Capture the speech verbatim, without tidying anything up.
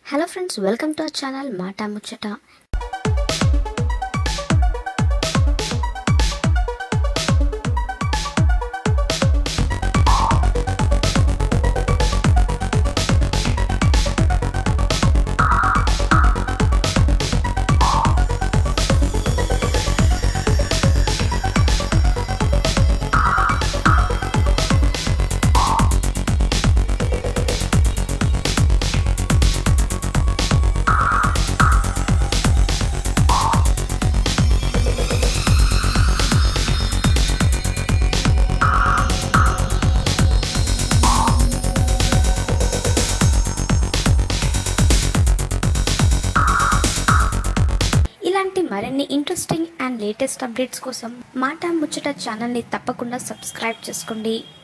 Hello friends, welcome to our channel Mata Muchata. ఇలాంటి మరిన్ని interesting and latest updates కోసం మాటా ముచ్చట ఛానల్ ని తప్పకుండా సబ్స్క్రైబ్ చేసుకోండి.